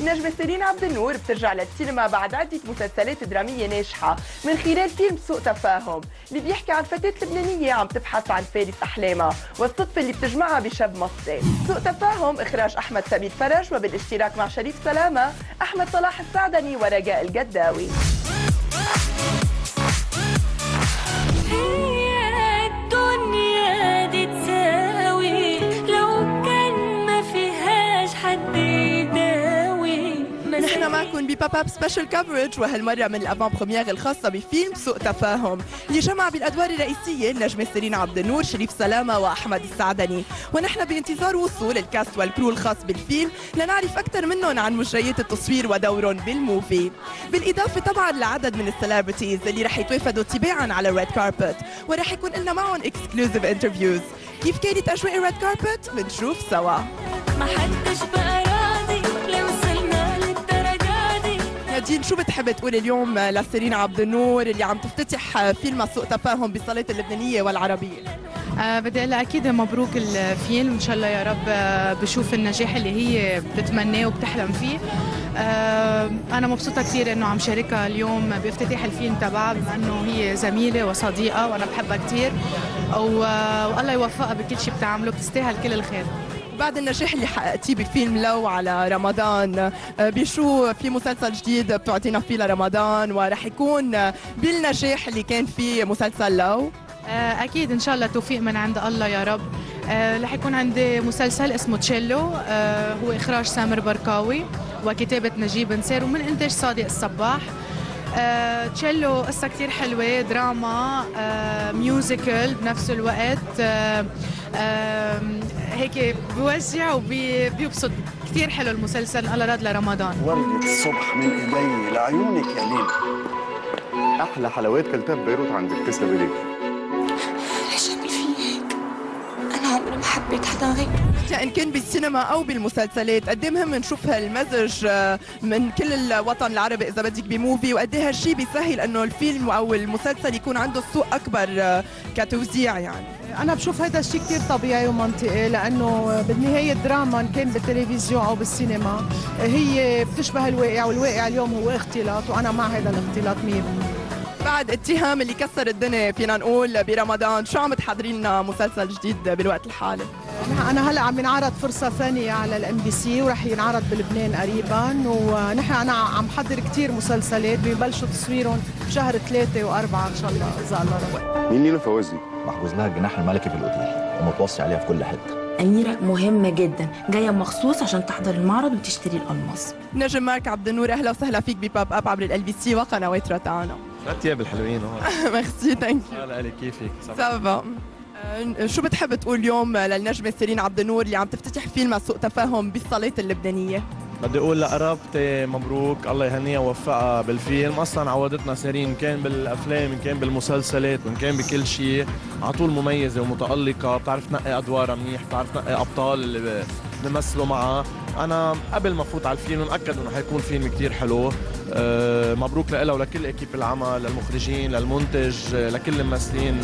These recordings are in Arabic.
النجمة سيرين عبد النور بترجع للسينما بعد عدة مسلسلات درامية ناجحة من خلال فيلم سوء تفاهم اللي بيحكي عن فتاة لبنانية عم تبحث عن فارس أحلامها والصدفة اللي بتجمعها بشاب مصري. سوء تفاهم إخراج أحمد سمير فرج وبالاشتراك مع شريف سلامة، أحمد صلاح السعدني ورجاء الجداوي. نحن معكم بباب اب سبيشال كفرج، وهالمره من الافان بروميير الخاصه بفيلم سوء تفاهم اللي جمع بالادوار الرئيسيه النجمه سيرين عبد النور، شريف سلامه واحمد السعدني، ونحن بانتظار وصول الكاست والكرو الخاص بالفيلم لنعرف اكثر منهم عن مجريات التصوير ودورهم بالموفي، بالاضافه طبعا لعدد من السليبرتيز اللي رح يتوافدوا تباعا على الريد كاربت، ورح يكون لنا معهم اكسكلوزيف انترفيوز. كيف كانت اجواء الريد كاربت؟ بنشوف سوا. ما حدش بقى راضي لو وصلنا للدرجه دي. نادين، شو بتحب تقول اليوم لسيرين عبد النور اللي عم تفتتح فيلم سوء تفاهم بالصالات اللبنانيه والعربيه؟ بدي اقول لها اكيد مبروك الفيلم، ان شاء الله يا رب بشوف النجاح اللي هي بتتمناه وبتحلم فيه. انا مبسوطه كثير انه عم شاركها اليوم بافتتاح الفيلم تبعها، بما انه هي زميله وصديقه وانا بحبها كثير، والله يوفقها بكل شيء بتعمله، بتستاهل كل الخير. بعد النجاح اللي حققتيه بفيلم لو على رمضان، بشو في مسلسل جديد بتعطينا فيه لرمضان، ورح يكون بالنجاح اللي كان فيه مسلسل لو؟ اكيد ان شاء الله توفيق من عند الله يا رب. رح يكون عندي مسلسل اسمه تشيلو، هو اخراج سامر بركاوي وكتابه نجيب نسير ومن انتاج صادق الصباح. تشيلو قصة كتير حلوة، دراما، ميوزيكال بنفس الوقت، هيك بوجع وبيبسط. كتير حلو المسلسل، الله راد لرمضان. وردة الصبح من ايدي لعيونك يا ليل. احلى حلويات كلتها ببيروت عندك، تسلم ايديك. ليش عمل في هيك؟ انا عمري ما حبيت حدا غيره. ان كان بالسينما او بالمسلسلات، قد ايه مهم نشوف هالمزج من كل الوطن العربي اذا بدك بموفي، وقد ايه هالشيء بيسهل انه الفيلم او المسلسل يكون عنده سوق اكبر كتوزيع يعني. أنا بشوف هذا الشيء كتير طبيعي ومنطقي، لأنه بالنهاية الدراما إن كان بالتلفزيون أو بالسينما هي بتشبه الواقع، والواقع اليوم هو اختلاط، وأنا مع هذا الاختلاط 100%. بعد اتهام اللي كسر الدنيا فينا نقول برمضان، شو عم تحضرين لنا مسلسل جديد بالوقت الحالي؟ أنا هلا عم ينعرض فرصة ثانية على الMBC ورح ينعرض بلبنان قريبا، أنا عم حضر كتير مسلسلات ببلشوا تصويرهم بشهر 3 و4 إن شاء الله إذا الله راد. مين نيلو فوزي؟ محجوز لها الجناح الملكي في الاوتيل ومتوصي عليها في كل حته. أميرة مهمة جدا، جاية مخصوص عشان تحضر المعرض وتشتري الألماس. نجم مارك عبد النور، أهلا وسهلا فيك بباب اب عبر الLBC وقنوات روتانا. الثياب الحلوين هون. ميرسي، ثانك يو. هلا كيفك؟ سافا. شو بتحب تقول اليوم للنجمة سيرين عبد النور اللي عم تفتتح فيلم سوء تفاهم بالصالات اللبنانية؟ بدي اقول لقرابتي مبروك، الله يهنيها ووفقها بالفيلم. اصلا عودتنا سيرين ان كان بالافلام ان كان بالمسلسلات وان كان بكل شيء، على طول مميزه ومتالقه، بتعرف تنقي ادوارها منيح، بتعرف تنقي ابطال اللي بنمثلوا معها. انا قبل ما فوت على الفيلم متاكد انه حيكون فيلم كثير حلو. مبروك لها ولكل اكيب العمل، للمخرجين، للمنتج، لكل الممثلين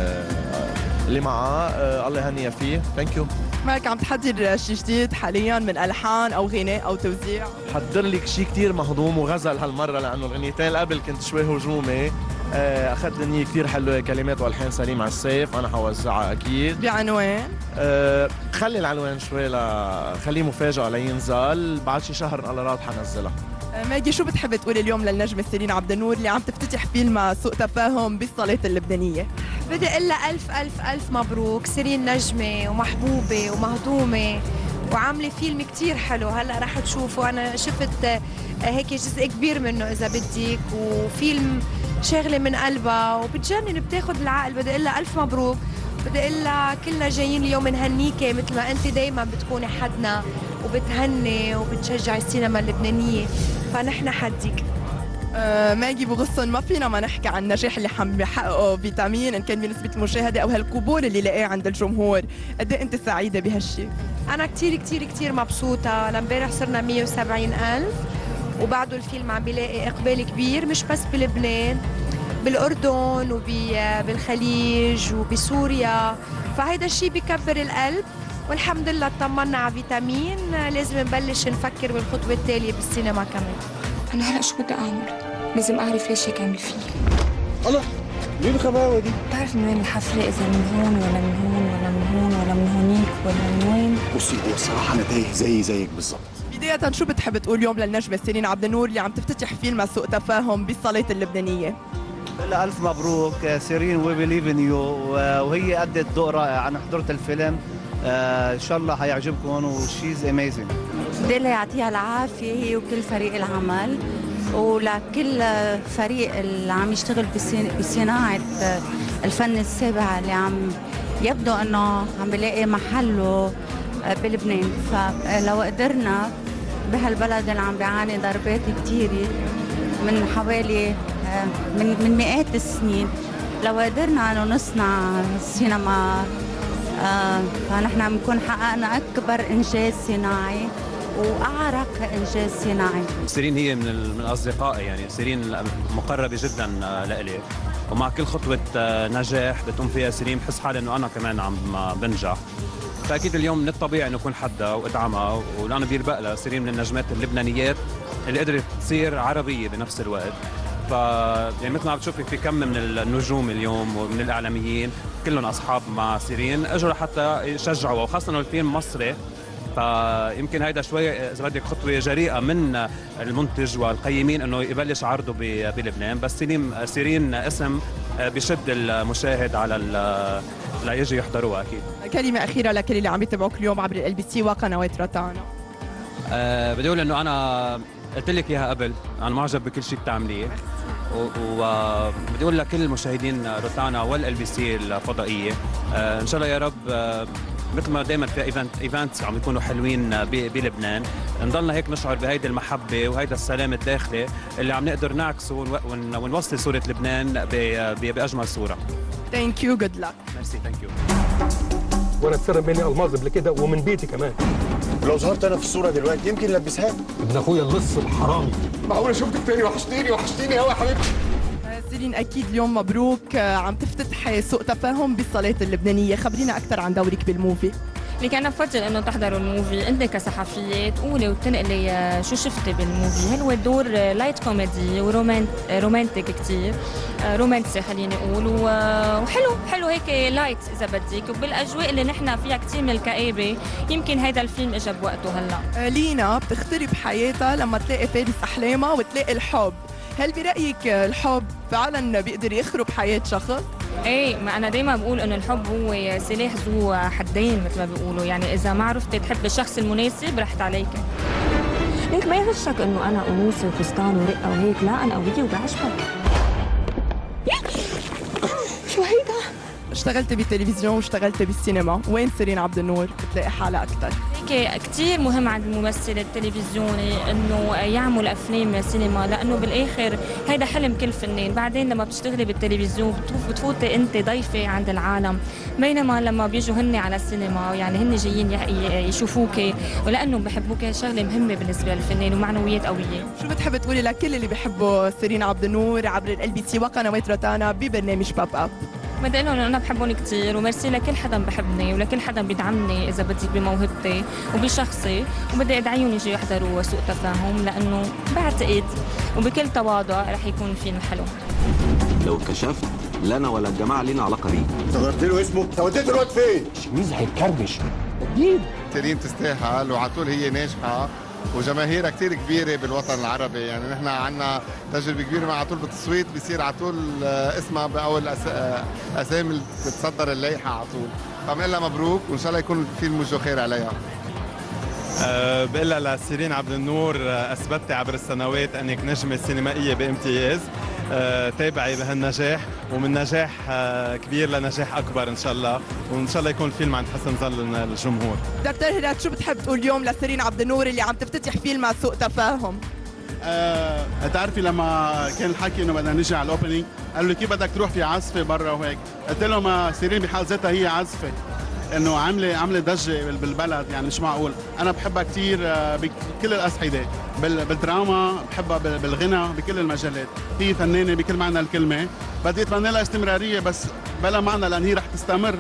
اللي معها، الله يهنيها فيه. ثانك يو. مالك عم تحضر شيء جديد حاليا من الحان او غناء او توزيع؟ حضر لك شيء كثير مهضوم وغزل هالمره، لانه الاغنيتين اللي قبل كنت شوي هجومي. اخذت غنية كثير حلوه، كلمات والحان سليم على السيف، انا حوزعها اكيد. بعنوان؟ خلي العنوان شوي خليه مفاجاه لينزل، بعد شي شهر الله راد حنزلها. ماجي، شو بتحب تقول اليوم للنجمة سيرين عبد النور اللي عم تفتتح فيلم سوء تفاهم بالصالات اللبنانية؟ بدي اقول لها الف الف الف مبروك. سيرين نجمه ومحبوبه ومهضومه وعامله فيلم كتير حلو، هلا رح تشوفوا. انا شفت هيك جزء كبير منه اذا بدك، وفيلم شاغله من قلبها وبتجنن، بتاخذ العقل. بدي اقول لها الف مبروك، بدي اقول لها كلنا جايين اليوم نهنيكي مثل ما انت دائما بتكوني حدنا وبتهني وبتشجعي السينما اللبنانيه، فنحن حدك. ماجي بغصن ما فينا ما نحكي عن النجاح اللي عم بيحققه فيتامين، ان كان بنسبه المشاهده او هالقبول اللي لاقيه عند الجمهور. قد ايه انت سعيده بهالشيء؟ انا كثير كثير كثير مبسوطه. لامبارح صرنا 170,000 وبعده الفيلم عم بيلاقي اقبال كبير، مش بس بلبنان، بالاردن وبالخليج وبسوريا، فهيدا الشيء بكبر القلب والحمد لله اطمنا على فيتامين. لازم نبلش نفكر بالخطوة التالية بالسينما كمان. أنا هلأ شو بدي أعمل؟ لازم أعرف ليش هيك عمل فيك. الله ليه الخباوه دي؟ بتعرف من وين الحفلة؟ إذا من هون ولا من هون ولا من هون ولا من هونيك ولا من وين؟ بصي هو الصراحه انا تايه زيك بالظبط. بداية شو بتحب تقول اليوم للنجمة سيرين عبد النور اللي عم تفتتح فيلم سوء تفاهم بالصالات اللبنانية؟ لها ألف مبروك سيرين، وي بليف ان يو، وهي أدت ضوء رائع. أنا حضرت الفيلم، إن شاء الله حيعجبكم، وشيز اميزنج. بدي الله يعطيها العافية هي وكل فريق العمل، ولكل فريق اللي عم يشتغل بصناعة الفن السابع اللي عم يبدو أنه عم بلاقي محله بلبنان. فلو قدرنا بهالبلد اللي عم بيعاني ضربات كتيرة من حوالي من مئات السنين، لو قدرنا انه نصنع سينما فنحن بنكون حققنا اكبر انجاز صناعي واعرق انجاز صناعي. سيرين هي من اصدقائي، يعني سيرين مقربه جدا لإلي، ومع كل خطوه نجاح بتقوم فيها سيرين بحس حالي انه انا كمان عم بنجح. فاكيد اليوم من الطبيعي انه اكون حدها وادعمها، ولانه بيلبق لها سيرين من النجمات اللبنانيات اللي قدرت تصير عربيه بنفس الوقت. ف يعني مثل ما عم بتشوفي في كم من النجوم اليوم ومن الاعلاميين كلهم اصحاب مع سيرين، اجوا لحتى يشجعوا، وخاصه انه الفيلم مصري، فيمكن هيدا شوي اذا بدك خطوه جريئه من المنتج والقيمين انه يبلش عرضه بلبنان. بس سيرين اسم بشد المشاهد على ليجي يحضروها اكيد. كلمه اخيره لكل اللي عم يتابعوك اليوم عبر LBC وقنوات روتانا. بدي اقول انه انا قلت لك اياها قبل، انا معجب بكل شيء بتعمليه، وبدي اقول لكل المشاهدين روتانا والLBC الفضائيه ان شاء الله يا رب مثل ما دائما في ايفنتس عم يكونوا حلوين بلبنان، نضلنا هيك نشعر بهيدي المحبه وهيدا السلام الداخلي اللي عم نقدر نعكسه ونوصل صوره لبنان باجمل صوره. ثانك يو، جود لك. ميرسي، ثانك يو. وانا اتسرب مني الماظ قبل كده ومن بيتي كمان. لو ظهرت انا في الصوره دلوقتي يمكن لبسها ابن اخويا اللص الحرامي. معقوله شفتك تاني؟ وحشتيني قوي يا حبيبتي. سيرين اكيد اليوم مبروك، عم تفتتحي سوء تفاهم بالصالات اللبنانيه، خبرينا اكثر عن دورك بالموفي. لك انا بفضل انه تحضروا الموفي، انت كصحفيه تقولي وتنقلي شو شفتي بالموفي. هل هو الدور لايت كوميدي ورومانتيك كثير، رومانسي خليني اقول، وحلو هيك لايت اذا بدك، وبالاجواء اللي نحن فيها كثير من الكآبه، يمكن هيدا الفيلم اجى بوقته هلا. لينا بتغترب حياتها لما تلاقي فارس احلامها وتلاقي الحب، هل برايك الحب فعلا بيقدر يخرب حياه شخص؟ ايه، ما انا دايما بقول انه الحب هو سلاح ذو حدين مثل ما بيقولوا، يعني اذا ما عرفتي تحبي الشخص المناسب رحت عليك. ليك ما يغشك انه انا انوثه وفستان ورقه وهيك، لا انا قويه وبعشقك. شو هيدا؟ اشتغلت بالتلفزيون واشتغلت بالسينما، وين سيرين عبد النور بتلاقي حالها اكثر؟ هيك كثير مهم عند الممثل التلفزيوني انه يعمل افلام سينما، لانه بالاخر هيدا حلم كل فنان. بعدين لما بتشتغلي بالتلفزيون بتفوتي انت ضيفه عند العالم، بينما لما بيجوا هن على السينما يعني هن جايين يشوفوك ولانهم بحبوك، شغله مهمه بالنسبه للفنان ومعنويات قويه. شو بتحب تقولي لكل اللي بيحبوا سيرين عبد النور عبر LBC وقنوات روتانا ببرنامج باب اب؟ بدي اقول لهم انا بحبهم كثير، وميرسي لكل حدا بحبني ولكل حدا بيدعمني اذا بدك بموهبتي وبشخصي، وبدي ادعيهم يجوا يحضروا سوء تفاهم، لانه بعتقد وبكل تواضع رح يكون فيلم حلو. لو كشفت لا انا ولا الجماعه لينا علاقه بيه. صغرت له اسمه؟ انت وديته الواد فين؟ شميز هيتكربش اكيد. سيرين تستاهل، وعلى طول هي ناجحه وجماهيرها كثير كبيره بالوطن العربي، يعني نحن عندنا تجربه كبيره مع طول بالتصويت، بيصير على طول اسمها باول اسامي اللي بتتصدر اللائحه على طول، فبنقول لها مبروك وان شاء الله يكون الفيلم وجهه خير عليها. بقول لها لسيرين عبد النور اثبتي عبر السنوات انك نجمه سينمائيه بامتياز، تابعي بهالنجاح، ومن نجاح كبير لنجاح اكبر ان شاء الله، وان شاء الله يكون الفيلم عند حسن ظن الجمهور. دكتور هلال، شو بتحب تقول اليوم لسيرين عبد النور اللي عم تفتتح فيلم سوء تفاهم؟ تعرفي لما كان الحكي انه بدنا نجي على الاوبننج، قالوا لي كيف بدك تروح في عزفه برا وهيك، قلت لهم سيرين بحال ذاتها هي عزفه، انه عامله ضجه بالبلد، يعني مش معقول. انا بحبها كثير بكل الاصعده، بالدراما بحبها، بالغنى، بكل المجالات. هي فنانه بكل معنى الكلمه، بدي اتمنى لها استمراريه بس بلا معنى، لان هي رح تستمر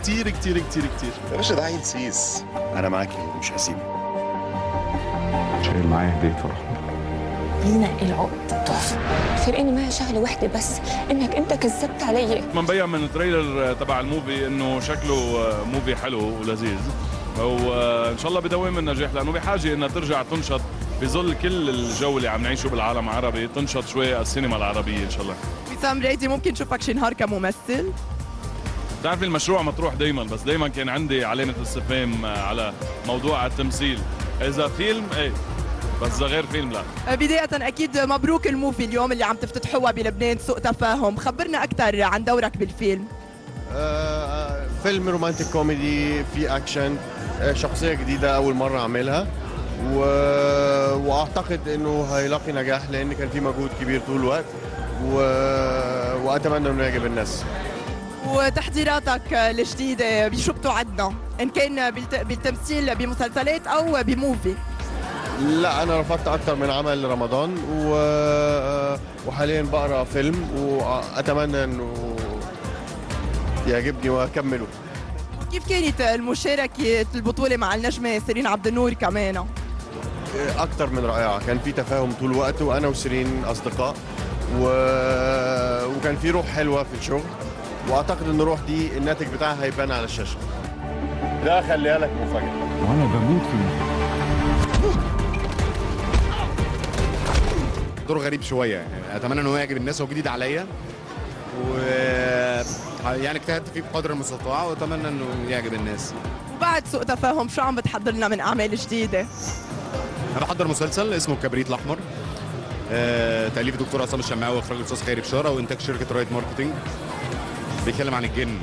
كتير كتير كتير كتير. يا باشا ده عيل سيس، انا معاكي ومش هسيبك. شايل معايا هديه فرح. لينا العقد تحفه. فرقني معايا شغله واحده بس، انك انت كذبت علي. مبين من التريلر تبع الموفي انه شكله موفي حلو ولذيذ، وان شاء الله بدوام النجاح لانه بحاجه انها ترجع تنشط في ظل كل الجو اللي عم نعيشه بالعالم العربي، تنشط شوي السينما العربيه ان شاء الله. وسام مرادي ممكن نشوفك شي نهار كممثل؟ بتعرفي المشروع مطروح دايما، بس دايما كان عندي علامه استفهام على موضوع التمثيل. اذا فيلم ايه، بس اذا غير فيلم لا. بداية أكيد مبروك الموفي اليوم اللي عم تفتتحوها بلبنان، سوء تفاهم، خبرنا أكثر عن دورك بالفيلم. فيلم رومانتيك كوميدي في اكشن، شخصيه جديده اول مره اعملها، واعتقد انه هيلاقي نجاح لان كان في مجهود كبير طول الوقت، واتمنى انه يعجب الناس. وتحضيراتك الجديدة بشو بتوعدنا؟ إن كان بالتمثيل بمسلسلات أو بموفي؟ لا انا رفضت اكتر من عمل رمضان، وحاليا بقرا فيلم واتمنى انه يعجبني واكمله. كيف كانت المشاركة البطولة مع النجمة سيرين عبد النور كمان؟ اكتر من رائعه، كان في تفاهم طول الوقت وانا وسيرين اصدقاء، وكان في روح حلوه في الشغل، واعتقد ان الروح دي الناتج بتاعها هيبان على الشاشه. ده خليها لك مفاجاه. وانا بموت في دور غريب شويه، يعني اتمنى انه يعجب الناس، هو جديد عليا يعني اجتهدت فيه بقدر المستطاع واتمنى انه يعجب الناس. وبعد سوء تفاهم شو عم بتحضر لنا من اعمال جديده؟ انا بحضر مسلسل اسمه الكبريت الاحمر، تاليف الدكتور عصام الشماوي واخراج الاستاذ خيري بشاره وانتاج شركه رايت ماركتنج. بيتكلم عن الجن.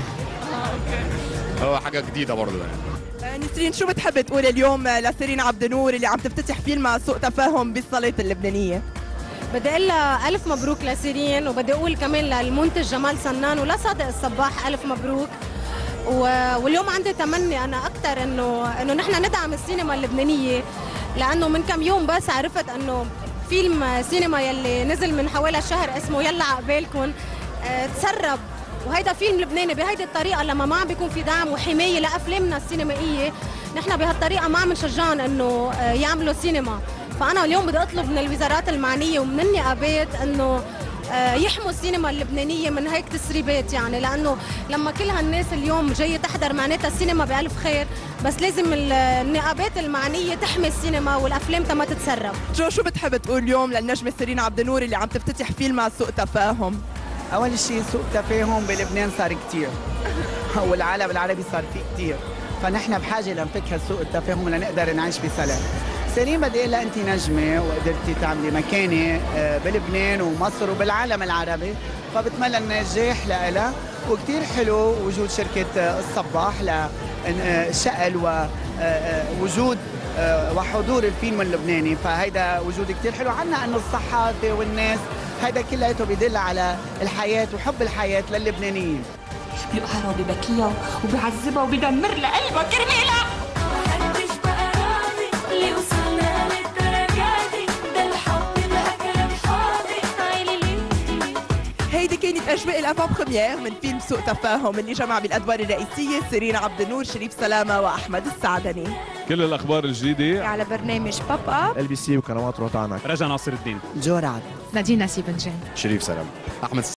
هو حاجه جديده برضه يعني. نسرين شو بتحب تقول اليوم لسيرين عبد النور اللي عم تفتتح فيلم سوء تفاهم بالصالات اللبنانيه؟ بدي اقول لها الف مبروك لسيرين، وبدي اقول كمان للمنتج جمال سنان ولصادق الصباح الف مبروك. واليوم عندي تمني انا اكثر انه نحن ندعم السينما اللبنانيه، لانه من كم يوم بس عرفت انه فيلم سينما يلي نزل من حوالي شهر اسمه يلا عقبالكم تسرب، وهيدا فيلم لبناني بهيدي الطريقه. لما ما عم بيكون في دعم وحمايه لافلامنا السينمائيه، نحن بهالطريقه ما عم نشجعهم انه يعملوا سينما. فانا اليوم بدي اطلب من الوزارات المعنيه ومن النقابات انه يحموا السينما اللبنانيه من هيك تسريبات، يعني لانه لما كل هالناس اليوم جايه تحضر معناتها السينما بألف خير، بس لازم النقابات المعنيه تحمي السينما والافلام تما تتسرب. شو بتحب تقول اليوم للنجمه سيرين عبد النور اللي عم تفتتح فيلم سوء تفاهم؟ اول شيء سوء تفاهم بلبنان صار كثير والعالم العربي صار فيه كثير، فنحن بحاجه لنفك هالسوء التفاهم لنقدر نعيش بسلام. سيرين بدي اقول لها انت نجمه وقدرتي تعملي مكانه بلبنان ومصر وبالعالم العربي، فبتمنى النجاح لها. وكثير حلو وجود شركه الصباح لشقل ووجود وحضور الفيلم اللبناني، فهيدا وجود كثير حلو عنا. انه الصحافه والناس هيدا كلياته بيدل على الحياه وحب الحياه للبنانيين. بيقهرها وببكيها وبيعذبها وبيدمر لها قلبها كرمالها. هيدي كانت اجواء الافان بريمير من فيلم سوء تفاهم اللي جمع بالادوار الرئيسيه سيرين عبد النور، شريف سلامه واحمد السعدني. كل الاخبار الجديده على برنامج باب اب LBC وقنوات روتانا. رجا ناصر الدين، جوراد، نادين نسيب بنجان، شريف سلام، احمد